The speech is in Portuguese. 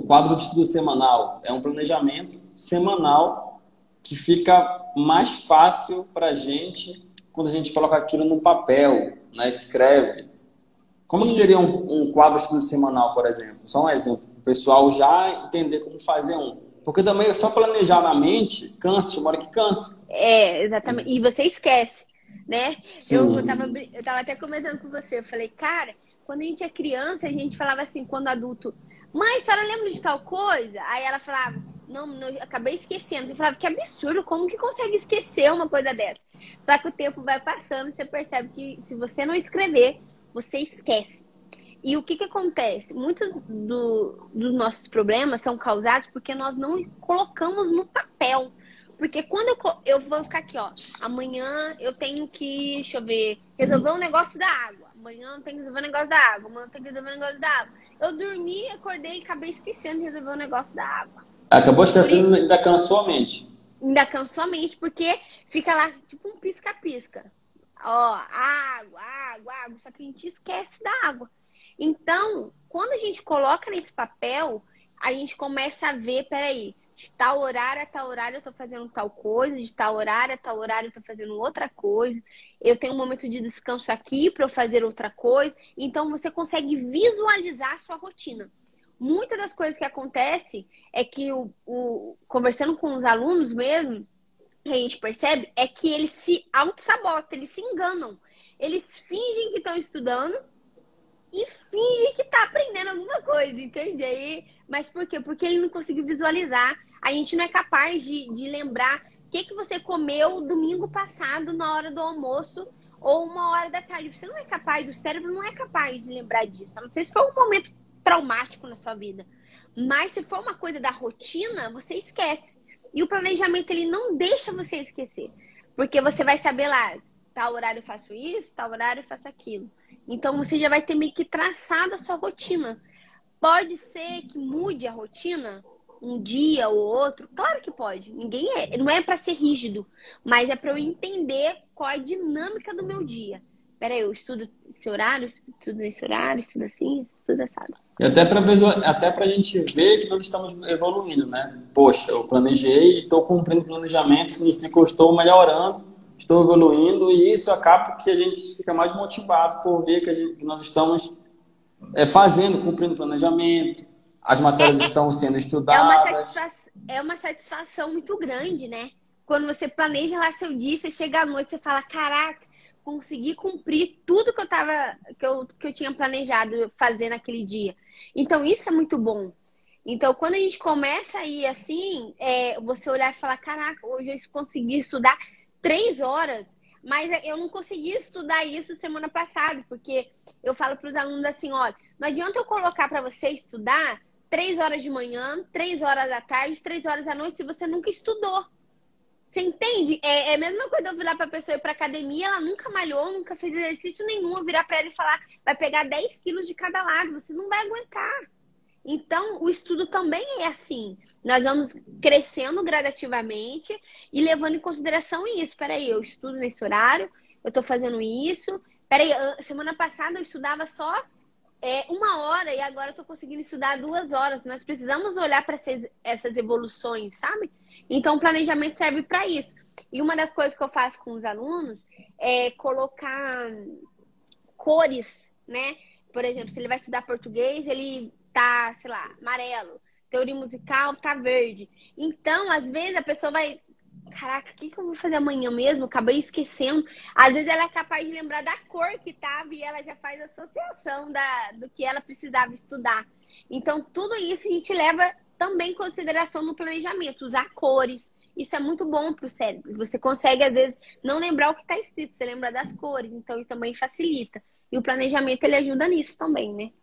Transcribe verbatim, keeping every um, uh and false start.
quadro de estudo semanal é um planejamento semanal que fica mais fácil para a gente quando a gente coloca aquilo no papel, né? Escreve. Como que seria um, um quadro de estudo semanal, por exemplo? Só um exemplo, o pessoal já entender como fazer um. Porque também só planejar na mente cansa, uma hora que cansa. É, exatamente. E você esquece, né? Eu, eu, tava, Sim. eu tava até comentando com você, eu falei, cara, quando a gente é criança, a gente falava assim, quando adulto, mãe, a senhora lembra de tal coisa? Aí ela falava, não, não eu acabei esquecendo. Eu falava, que absurdo, como que consegue esquecer uma coisa dessa? Só que o tempo vai passando e você percebe que se você não escrever, você esquece. E o que que acontece? Muitos do, dos nossos problemas são causados porque nós não colocamos no papel. Porque quando eu, eu vou ficar aqui, ó, amanhã eu tenho que, deixa eu ver, resolver um negócio da água. Amanhã eu tenho que resolver um negócio da água. Amanhã eu tenho que resolver um negócio da água. Eu dormi, acordei e acabei esquecendo de resolver o negócio da água. Acabou Por esquecendo isso, e ainda cansou a mente. ainda cansou a mente, porque fica lá tipo um pisca-pisca. Ó, água, água, água. Só que a gente esquece da água. Então, quando a gente coloca nesse papel, a gente começa a ver, peraí, de tal horário a tal horário eu tô fazendo tal coisa, de tal horário a tal horário eu tô fazendo outra coisa, eu tenho um momento de descanso aqui para eu fazer outra coisa. Então, você consegue visualizar a sua rotina. Muitas das coisas que acontecem é que, o, o, conversando com os alunos mesmo, que a gente percebe é que eles se auto-sabotam, eles se enganam. Eles fingem que estão estudando e finge que tá aprendendo alguma coisa, entende? Aí, mas por quê? Porque ele não conseguiu visualizar. A gente não é capaz de, de lembrar o que, que você comeu domingo passado na hora do almoço ou uma hora da tarde. Você não é capaz, o cérebro não é capaz de lembrar disso. A não sei se foi um momento traumático na sua vida. Mas se for uma coisa da rotina, você esquece. E o planejamento, ele não deixa você esquecer. Porque você vai saber lá, tal horário eu faço isso, tal horário eu faço aquilo. Então, você já vai ter meio que traçado a sua rotina. Pode ser que mude a rotina um dia ou outro? Claro que pode. Ninguém é, não é para ser rígido, mas é para eu entender qual é a dinâmica do meu dia. Peraí, eu estudo esse horário, estudo nesse horário, estudo assim, estudo assado. E até para até para a gente ver que nós estamos evoluindo, né? Poxa, eu planejei e estou cumprindo o planejamento, significa que eu estou melhorando, estou evoluindo, e isso acaba que a gente fica mais motivado por ver que, a gente, que nós estamos é, fazendo, cumprindo o planejamento, as matérias estão sendo É uma estudadas. satisfa... é uma satisfação muito grande, né? Quando você planeja lá seu dia, você chega à noite, você fala, caraca, consegui cumprir tudo que eu tava, que eu, que eu tinha planejado fazer naquele dia. Então, isso é muito bom. Então, quando a gente começa a ir assim, é, você olhar e falar, caraca, hoje eu consegui estudar três horas, mas eu não consegui estudar isso semana passada, porque eu falo para os alunos assim, olha, não adianta eu colocar para você estudar três horas de manhã, três horas da tarde, três horas da noite, se você nunca estudou. Você entende? É, é a mesma coisa eu virar pra pessoa ir pra academia, ela nunca malhou, nunca fez exercício nenhum, eu virar pra ela e falar, vai pegar dez quilos de cada lado, você não vai aguentar. Então, o estudo também é assim. Nós vamos crescendo gradativamente e levando em consideração isso. Peraí, eu estudo nesse horário, eu tô fazendo isso. Peraí, semana passada eu estudava só é, uma hora e agora eu tô conseguindo estudar duas horas. Nós precisamos olhar para essas evoluções, sabe? Então, o planejamento serve para isso. E uma das coisas que eu faço com os alunos é colocar cores, né? Por exemplo, se ele vai estudar português, ele tá, sei lá, amarelo. Teoria musical tá verde. Então, às vezes, a pessoa vai... Caraca, o que, que eu vou fazer amanhã mesmo? Acabei esquecendo. Às vezes ela é capaz de lembrar da cor que tava e ela já faz associação da, do que ela precisava estudar. Então, tudo isso a gente leva também em consideração no planejamento. Usar cores. Isso é muito bom para o cérebro. Você consegue, às vezes, não lembrar o que está escrito. Você lembra das cores. Então, isso também facilita. E o planejamento, ele ajuda nisso também, né?